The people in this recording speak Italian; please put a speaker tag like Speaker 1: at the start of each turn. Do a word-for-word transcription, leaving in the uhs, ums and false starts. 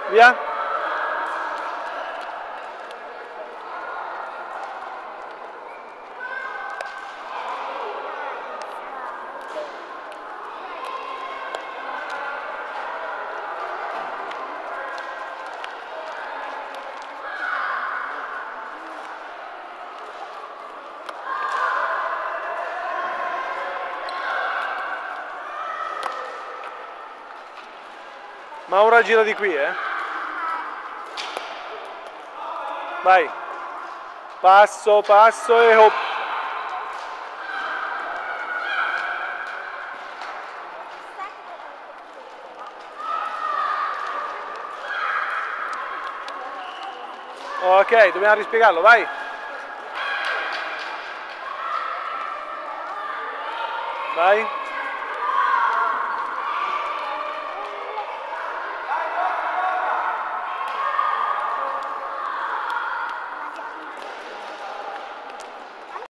Speaker 1: Via. Maura gira di qui, eh. Vai. Passo, passo e hop. Ok, dobbiamo rispiegarlo, vai. Vai.